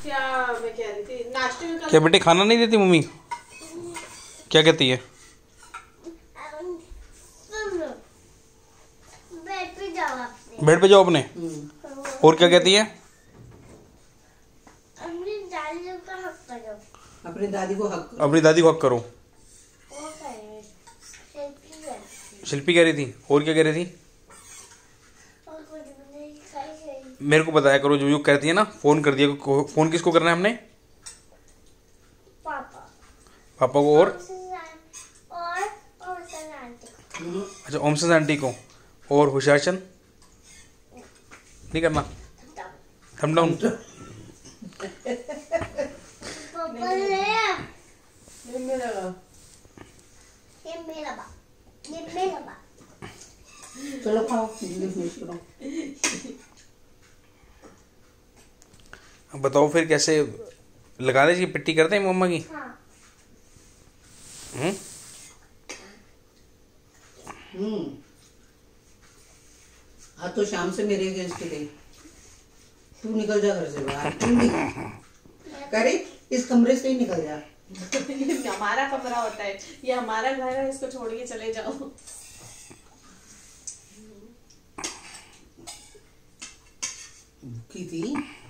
क्या मैं कह रही थी नाश्ते में क्या बेटे खाना नहीं देती मम्मी? क्या कहती है? बेड पे जाओ अपने। और क्या कहती है? अपनी दादी को हक करो। अपनी दादी को हक करो। शिल्पी कह रही थी। और क्या कह रही थी? मेरे को बताया करो जो जो कहती है ना। फोन कर दिया। फोन किसको करना है हमने? पापा को। और अच्छा ओमसेस आंटी को। और हुशारचंद नहीं करना। थम डाउन। चलो खाओ। बताओ फिर कैसे लगा दे? पिट्टी करते हैं मम्मा की। आज तो शाम से मेरे अगेंस्ट गई। तू निकल जा घर से बाहर। करे इस कमरे से ही निकल जा। ये हमारा कमरा होता है, ये हमारा घर है, इसको छोड़ के चले जाओ। भूखी थी।